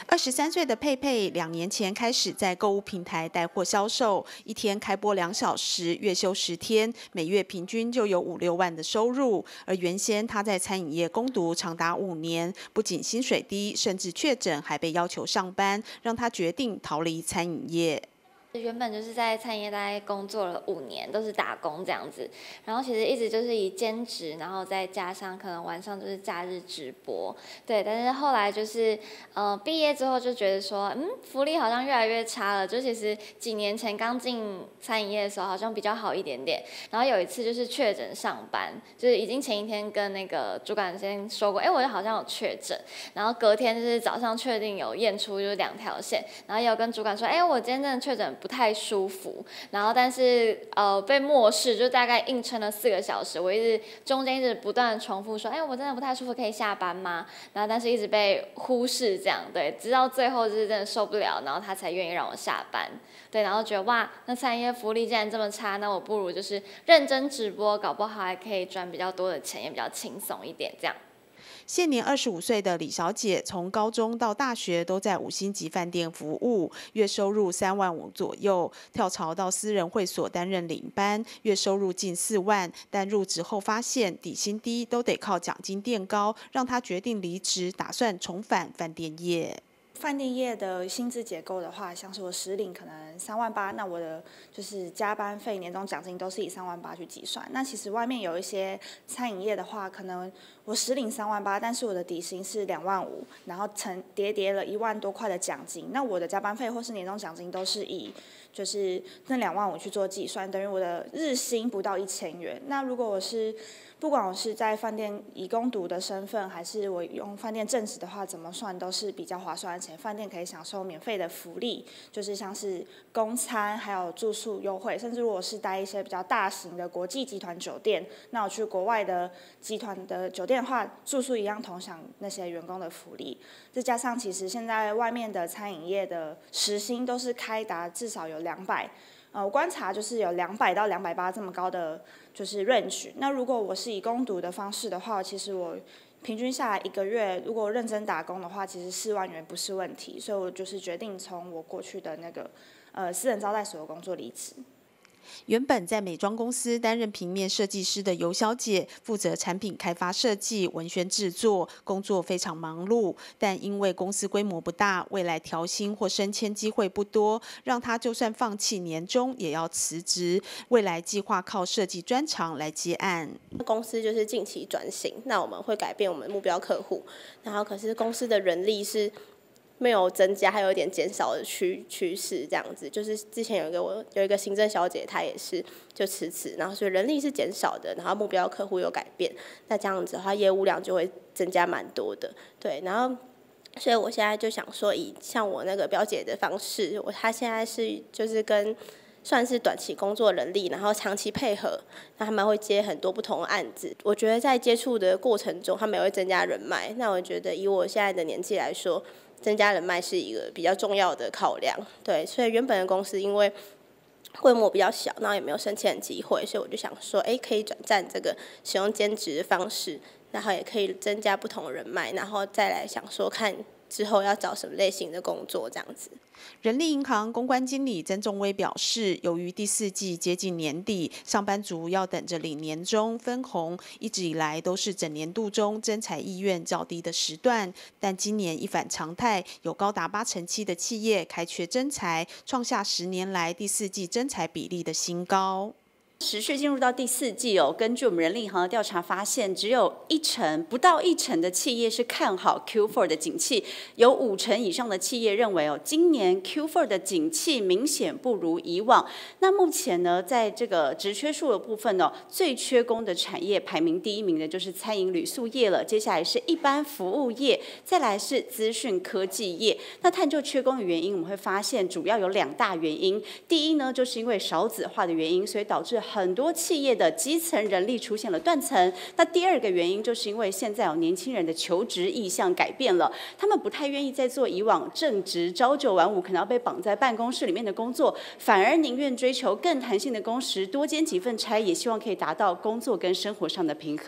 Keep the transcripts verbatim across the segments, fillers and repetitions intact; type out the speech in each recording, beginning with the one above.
二十三岁的佩佩，两年前开始在购物平台带货销售，一天开播两小时，月休十天，每月平均就有五六万的收入。而原先他在餐饮业攻读长达五年，不仅薪水低，甚至确诊，还被要求上班，让他决定逃离餐饮业。 原本就是在餐饮业大概工作了五年，都是打工这样子，然后其实一直就是以兼职，然后再加上可能晚上就是假日直播，对。但是后来就是呃毕业之后就觉得说，嗯，福利好像越来越差了。就其实几年前刚进餐饮业的时候好像比较好一点点，然后有一次就是确诊上班，就是已经前一天跟那个主管先说过，哎，我好像有确诊，然后隔天就是早上确定有验出就是两条线，然后也有跟主管说，哎，我今天真的确诊。不太舒服，然后但是呃被漠视，就大概硬撑了四个小时。我一直中间一直不断的重复说，哎，我真的不太舒服，可以下班吗？然后但是一直被忽视，这样对，直到最后就是真的受不了，然后他才愿意让我下班。对，然后觉得哇，那餐饮业福利既然这么差，那我不如就是认真直播，搞不好还可以赚比较多的钱，也比较轻松一点这样。 现年二十五岁的李小姐，从高中到大学都在五星级饭店服务，月收入三万五左右。跳槽到私人会所担任领班，月收入近四万，但入职后发现底薪低，都得靠奖金垫高，让她决定离职，打算重返饭店业。 饭店业的薪资结构的话，像是我实领可能三万八，那我的就是加班费、年终奖金都是以三万八去计算。那其实外面有一些餐饮业的话，可能我实领三万八，但是我的底薪是两万五，然后层叠叠了一万多块的奖金。那我的加班费或是年终奖金都是以就是那两万五去做计算，等于我的日薪不到一千元。那如果我是不管我是在饭店以工读的身份，还是我用饭店正职的话，怎么算都是比较划算，而且饭店可以享受免费的福利，就是像是公餐还有住宿优惠，甚至如果是待一些比较大型的国际集团酒店，那我去国外的集团的酒店的话，住宿一样同享那些员工的福利。再加上其实现在外面的餐饮业的时薪都是开达至少有两百。呃，我观察就是有两百到两百八这么高的就是 range。那如果我是以工读的方式的话，其实我平均下来一个月，如果认真打工的话，其实四万元不是问题。所以我就是决定从我过去的那个呃私人招待所的工作离职。 原本在美妆公司担任平面设计师的尤小姐，负责产品开发设计、文宣制作，工作非常忙碌。但因为公司规模不大，未来调薪或升迁机会不多，让她就算放弃年终也要辞职。未来计划靠设计专长来接案。 公司就是近期转型，那我们会改变我们的目标客户，然后可是公司的人力是没有增加，还有一点减少的趋趋势，这样子。就是之前有一个我有一个行政小姐，她也是就辞职，然后所以人力是减少的，然后目标客户有改变，那这样子的话，业务量就会增加蛮多的，对。然后，所以我现在就想说，以像我那个表姐的方式，我她现在是就是跟算是短期工作人力，然后长期配合，那他们会接很多不同的案子。我觉得在接触的过程中，他们也会增加人脉。那我觉得以我现在的年纪来说，增加人脉是一个比较重要的考量。对，所以原本的公司因为规模比较小，然后也没有升迁的机会，所以我就想说，哎，可以转战这个使用兼职的方式，然后也可以增加不同的人脉，然后再来想说看之后要找什么类型的工作这样子。 人力银行公关经理曾仲威表示，由于第四季接近年底，上班族要等着领年终分红，一直以来都是整年度中征才意愿较低的时段。但今年一反常态，有高达八成七的企业开缺征才，创下十年来第四季征才比例的新高。 持续进入到第四季哦，根据我们人力银行的调查发现，只有一成不到一成的企业是看好 Q 四 的景气，有五成以上的企业认为哦，今年 Q 四 的景气明显不如以往。那目前呢，在这个职缺数的部分哦，最缺工的产业排名第一名的就是餐饮旅宿业了，接下来是一般服务业，再来是资讯科技业。那探究缺工的原因，我们会发现主要有两大原因。第一呢，就是因为少子化的原因，所以导致很多企业的基层人力出现了断层。那第二个原因，就是因为现在有年轻人的求职意向改变了，他们不太愿意再做以往正职朝九晚五，可能要被绑在办公室里面的工作，反而宁愿追求更弹性的工时，多兼几份差，也希望可以达到工作跟生活上的平衡。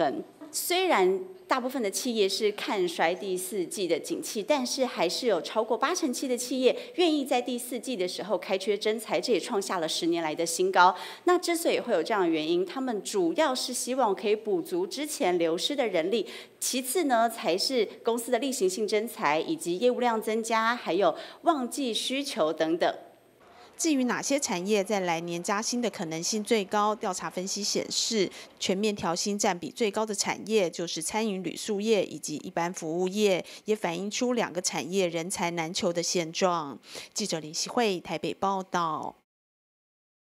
虽然大部分的企业是看衰第四季的景气，但是还是有超过八成七的企业愿意在第四季的时候开缺征才，这也创下了十年来的新高。那之所以会有这样的原因，他们主要是希望可以补足之前流失的人力，其次呢才是公司的例行性征才以及业务量增加，还有旺季需求等等。 至于哪些产业在来年加薪的可能性最高？调查分析显示，全面调薪占比最高的产业就是餐饮、旅宿业以及一般服务业，也反映出两个产业人才难求的现状。记者林希慧台北报道。